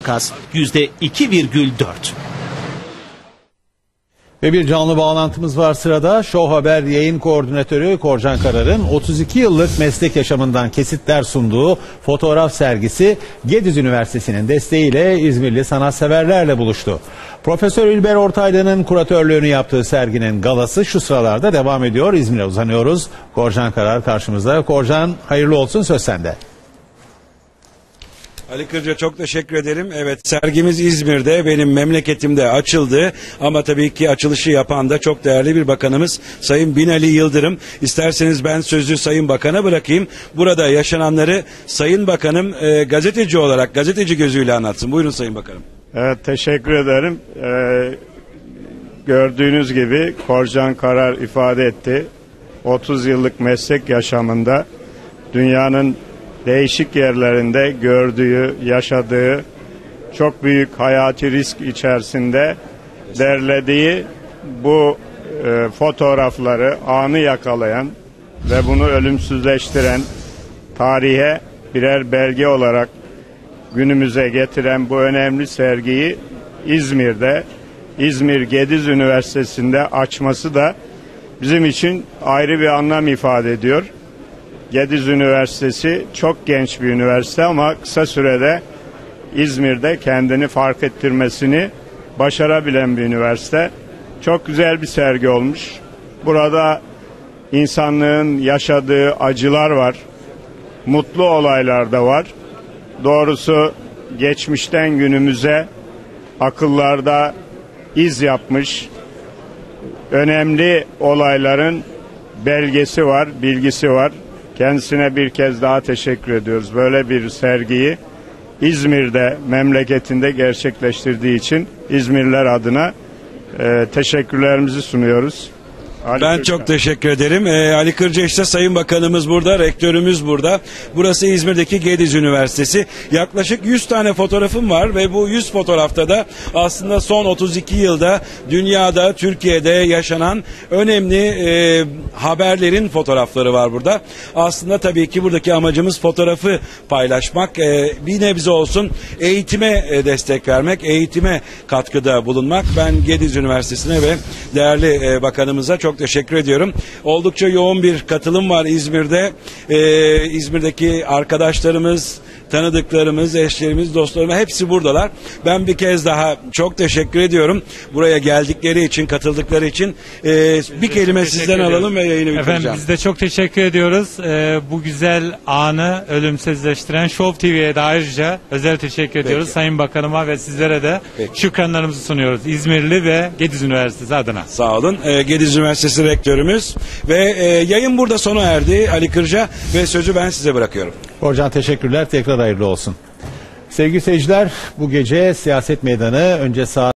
makas %2,4. Ve bir canlı bağlantımız var sırada. Show Haber yayın koordinatörü Korcan Karar'ın 32 yıllık meslek yaşamından kesitler sunduğu fotoğraf sergisi Gediz Üniversitesi'nin desteğiyle İzmirli sanatseverlerle buluştu. Profesör İlber Ortaylı'nın kuratörlüğünü yaptığı serginin galası şu sıralarda devam ediyor. İzmir'e uzanıyoruz. Korcan Karar karşımızda. Korcan, hayırlı olsun, söz sende. Ali Kırca, çok teşekkür ederim. Evet, sergimiz İzmir'de, benim memleketimde açıldı. Ama tabii ki açılışı yapan da çok değerli bir bakanımız Sayın Binali Yıldırım. İsterseniz ben sözü Sayın Bakan'a bırakayım. Burada yaşananları Sayın Bakanım gazeteci olarak, gazeteci gözüyle anlatsın. Buyurun Sayın Bakanım. Evet, teşekkür ederim. Gördüğünüz gibi Korcan Karar ifade etti. 30 yıllık meslek yaşamında dünyanın değişik yerlerinde gördüğü, yaşadığı, çok büyük hayati risk içerisinde derlediği bu fotoğrafları, anı yakalayan ve bunu ölümsüzleştiren, tarihe birer belge olarak günümüze getiren bu önemli sergiyi İzmir'de, İzmir Gediz Üniversitesi'nde açması da bizim için ayrı bir anlam ifade ediyor. Gediz Üniversitesi çok genç bir üniversite ama kısa sürede İzmir'de kendini fark ettirmesini başarabilen bir üniversite. Çok güzel bir sergi olmuş. Burada insanlığın yaşadığı acılar var, mutlu olaylar da var. Doğrusu geçmişten günümüze akıllarda iz yapmış önemli olayların belgesi var, bilgisi var. Kendisine bir kez daha teşekkür ediyoruz. Böyle bir sergiyi İzmir'de, memleketinde gerçekleştirdiği için İzmirliler adına teşekkürlerimizi sunuyoruz. Ben çok teşekkür ederim. Ali Kırca, işte Sayın Bakanımız burada, rektörümüz burada. Burası İzmir'deki Gediz Üniversitesi. Yaklaşık 100 tane fotoğrafım var ve bu 100 fotoğrafta da aslında son 32 yılda dünyada, Türkiye'de yaşanan önemli haberlerin fotoğrafları var burada. Aslında tabii ki buradaki amacımız fotoğrafı paylaşmak, bir nebze olsun eğitime destek vermek, eğitime katkıda bulunmak. Ben Gediz Üniversitesi'ne ve değerli bakanımıza çok teşekkür ediyorum. Oldukça yoğun bir katılım var İzmir'de. İzmir'deki arkadaşlarımız, tanıdıklarımız, eşlerimiz, dostlarımız hepsi buradalar. Ben bir kez daha çok teşekkür ediyorum. Buraya geldikleri için, katıldıkları için. Bir kelime sizden alalım ve yayını bitireceğim. Efendim, biz de çok teşekkür ediyoruz. Bu güzel anı ölümsüzleştiren Show TV'ye de ayrıca özel teşekkür ediyoruz. Sayın Bakanıma ve sizlere de şükranlarımızı sunuyoruz. İzmirli ve Gediz Üniversitesi adına. Sağ olun. Gediz Üniversitesi rektörümüz ve yayın burada sona erdi Ali Kırca ve sözü ben size bırakıyorum. Korcan, teşekkürler. Tekrar hayırlı olsun. Sevgili seyirciler, bu gece siyaset meydanı önce saat